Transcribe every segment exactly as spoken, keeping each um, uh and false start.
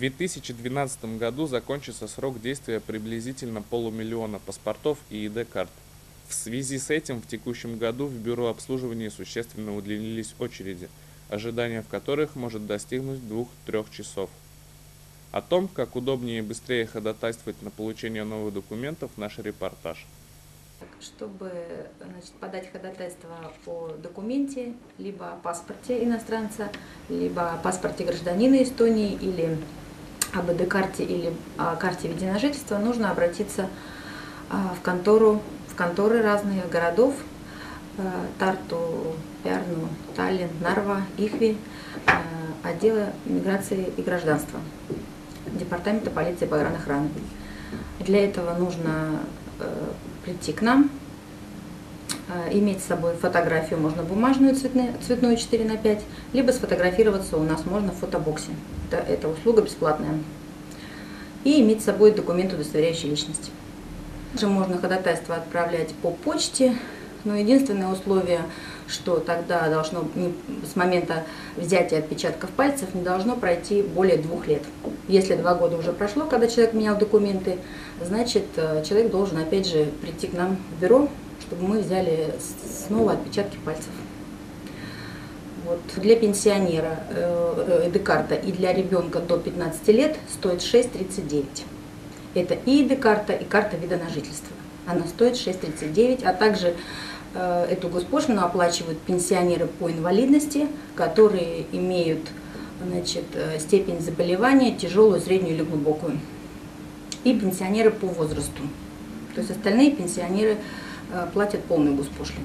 две тысячи двенадцатом году закончится срок действия приблизительно полумиллиона паспортов и и дэ-карт. В связи с этим в текущем году в бюро обслуживания существенно удлинились очереди, ожидание в которых может достигнуть двух-трёх часов. О том, как удобнее и быстрее ходатайствовать на получение новых документов, наш репортаж. Чтобы, значит, подать ходатайство о документе, либо о паспорте иностранца, либо о паспорте гражданина Эстонии, или об и дэ-карте, или о карте вида на жительство, нужно обратиться в контору, в конторы разных городов: Тарту, Пярну, Таллин, Нарва, Ихви, отдела миграции и гражданства, департамента полиции и погранохраны. Для этого нужно прийти к нам, иметь с собой фотографию, можно бумажную, цветную, цветную четыре на пять, либо сфотографироваться у нас можно в фотобоксе. Это, это услуга бесплатная. И иметь с собой документ, удостоверяющий личность. Также можно ходатайство отправлять по почте, но единственное условие, что тогда должно, с момента взятия отпечатков пальцев не должно пройти более двух лет. Если два года уже прошло, когда человек менял документы, значит, человек должен опять же прийти к нам в бюро, чтобы мы взяли снова отпечатки пальцев. Вот. Для пенсионера и дэ-карта и для ребенка до пятнадцати лет стоит шесть тридцать девять. Это и и дэ-карта, и карта вида на жительство. Она стоит шесть тридцать девять, а также эту госпошлину оплачивают пенсионеры по инвалидности, которые имеют, значит, степень заболевания тяжелую, среднюю или глубокую, и пенсионеры по возрасту. То есть остальные пенсионеры платят полную госпошлину.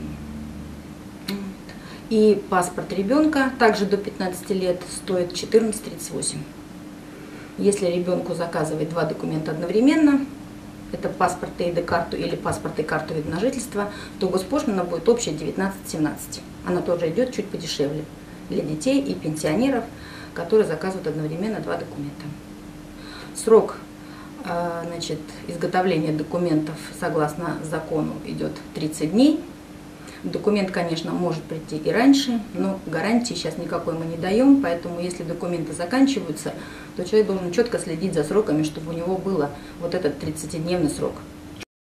И паспорт ребенка также до пятнадцати лет стоит четырнадцать тридцать восемь. Если ребенку заказывать два документа одновременно, это паспорт и и дэ-карту или паспорт и карту вида на жительство, то госпошлина будет общая девятнадцать семнадцать. Она тоже идет чуть подешевле для детей и пенсионеров, которые заказывают одновременно два документа. Срок, значит, изготовления документов согласно закону идет тридцать дней. Документ, конечно, может прийти и раньше, но гарантии сейчас никакой мы не даем, поэтому если документы заканчиваются, то человек должен четко следить за сроками, чтобы у него был вот этот тридцатидневный срок.